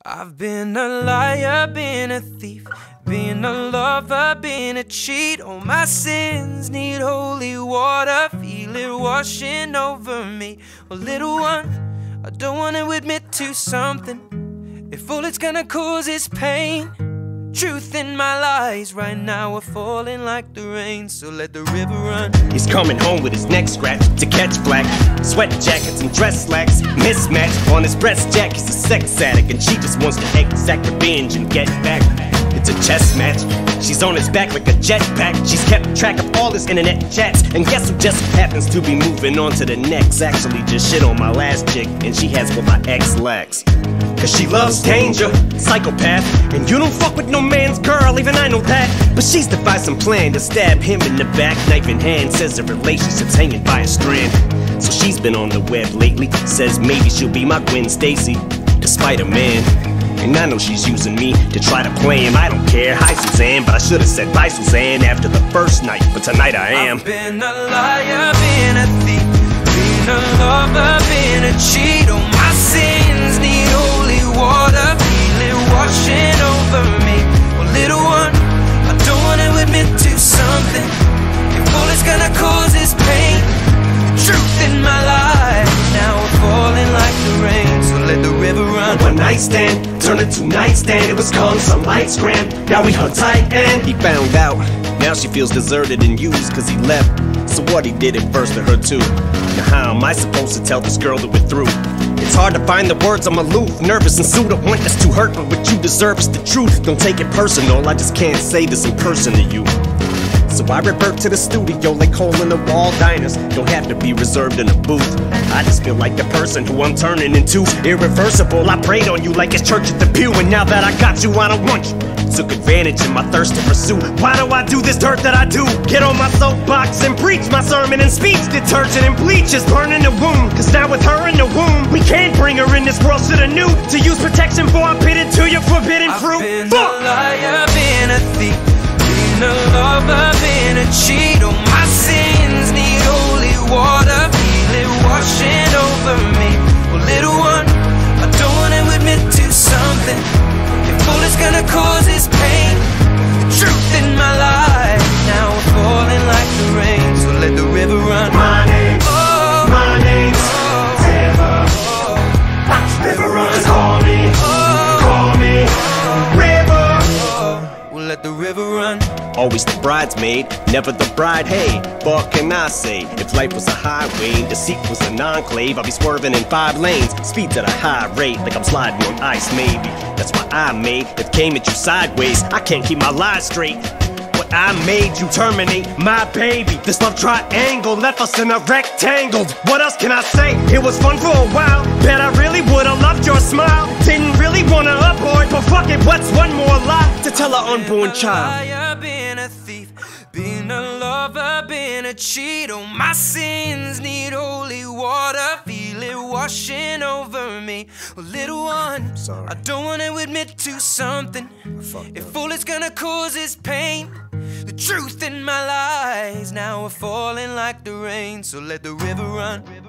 I've been a liar, been a thief, been a lover, been a cheat. All my sins need holy water, feel it washing over me. Well, little one, I don't want to admit to something. If all it's gonna cause is pain, truth in my lies right now are falling like the rain, so let the river run. He's coming home with his neck scratched to catch flack. Sweat jackets and dress slacks mismatched. On his breast jack, he's a sex addict, and she just wants to exact revenge and get back. It's a chess match. She's on his back like a jetpack. She's kept track of all his internet chats, and guess who just happens to be moving on to the next? Actually just shit on my last chick, and she has what my ex lacks. Cause she loves danger, psychopath. And you don't fuck with no man's girl, even I know that. But she's devised some plan to stab him in the back, knife in hand. Says the relationship's hanging by a strand. So she's been on the web lately, says maybe she'll be my Gwen Stacy, despite a man. And I know she's using me to try to play him. I don't care, hi Suzanne, but I should've said bye Suzanne after the first night, but tonight I am. I've been a liar, been a thief, been a lover, been a cheat. All my sins need holy water, feel it washing over me. Well, little one, I don't want to admit to something. If all it's gonna cause is pain, truth in my life now we're falling like the rain, so let the river run. One night stand turned into nightstand. It was called some lights grand. Now we hung tight and he found out. Now she feels deserted and used cause he left. So what, he did it first to her too. Now how am I supposed to tell this girl that we're through? It's hard to find the words, I'm aloof, nervous and sued. I want this to hurt, but what you deserve is the truth. Don't take it personal, I just can't say this in person to you. So I revert to the studio like hole in the wall diners. Don't have to be reserved in a booth. I just feel like the person who I'm turning into. Irreversible, I prayed on you like it's church at the pew. And now that I got you, I don't want you. Took advantage of my thirst to pursue. Why do I do this dirt that I do? Get on my soapbox and preach my sermon and speech. Detergent and bleach is burning the womb. Cause now with her in the womb, we can't bring her in this world, shoulda knew. To use protection for I pitted to your forbidden fruit. I've been a liar, been a thief, been a lover, been a cheat. All my sins need holy water, feel it washing over me. Well, little one, I don't want to admit to something. If all it's gonna cause is pain, the truth in my life now we're falling like the rain, so let the river run. My name's River. River runs, call me, River. We'll let the river run. Always the bridesmaid, never the bride, hey. What can I say? If life was a highway and deceit was an enclave, I'd be swerving in 5 lanes, speeds at a high rate, like I'm sliding on ice maybe. That's why I made it came at you sideways. I can't keep my lies straight. What I made you terminate my baby. This love triangle left us in a rectangle. What else can I say? It was fun for a while. Bet I really would've loved your smile. Didn't really wanna abort, but fuck it, what's one more lie to tell our unborn child? Been a thief, been a lover, been a cheat. All my sins need holy water, feel it washing over me. Well, little one, I don't want to admit to something. If all it's gonna cause is pain, the truth in my lies now are falling like the rain, so let the river run.